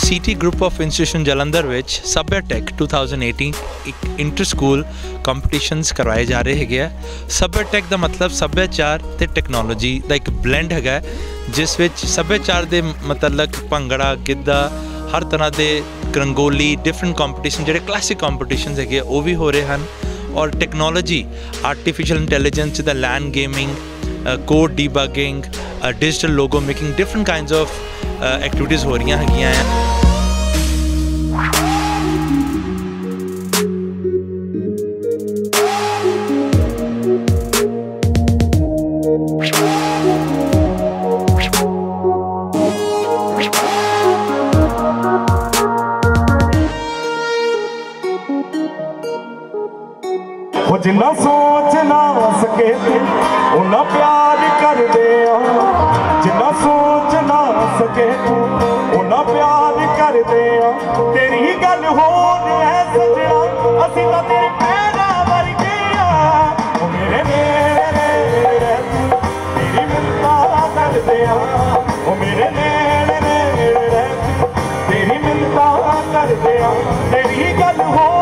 CT Group of Institution Jalandhar ਵਿੱਚ Sabyatech 2018 ਇੱਕ inter school competitions ਕਰਵਾਏ ਜਾ ਰਹੇ ਹੈਗੇ ਆ। Sabyatech ਦਾ ਮਤਲਬ ਸੱਭਿਆਚਾਰ ਤੇ ਟੈਕਨੋਲੋਜੀ ਦਾ ਇੱਕ ਬਲੈਂਡ ਹੈਗਾ ਜਿਸ ਵਿੱਚ ਸੱਭਿਆਚਾਰ ਦੇ ਮਤਲਬ ਭੰਗੜਾ ਗਿੱਧਾ ਹਰ ਤਰ੍ਹਾਂ ਦੇ ਰੰਗੋਲੀ ਡਿਫਰੈਂਟ ਕੰਪੀਟੀਸ਼ਨ ਜਿਹੜੇ ਕਲਾਸਿਕ ਕੰਪੀਟੀਸ਼ਨਸ ਹੈਗੇ ਉਹ ਵੀ ਹੋ ਰਹੇ ਹਨ और technology artificial intelligence the LAN Gaming code debugging digital logo making different kinds of activities हो रही हैं। जिन्ना सोच ना सके उन्ना प्यार कर दे, जिन्ना सोच ना सके उन्ना प्यार कर दे। तेरी ही गल हो है सजना असी तो तेरे पैरा वर्गे आ, मेरे नेड़े रह तू तेरी मिन्नता कर दे, मेरे नेड़े रह तू तेरी मिन्नता कर दे। तेरी ही गल हो